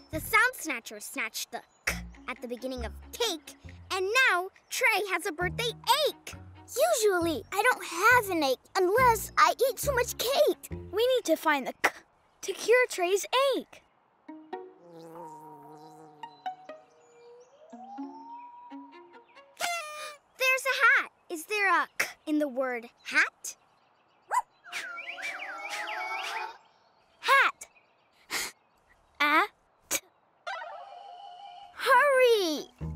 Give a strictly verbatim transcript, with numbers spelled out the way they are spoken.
The Sound Snatcher snatched the k at the beginning of cake, and now Trae has a birthday ache. Usually, I don't have an ache unless I eat too much cake. We need to find the k to cure Trae's ache. There's a hat. Is there a k in the word hat? Hat. At. Hurry!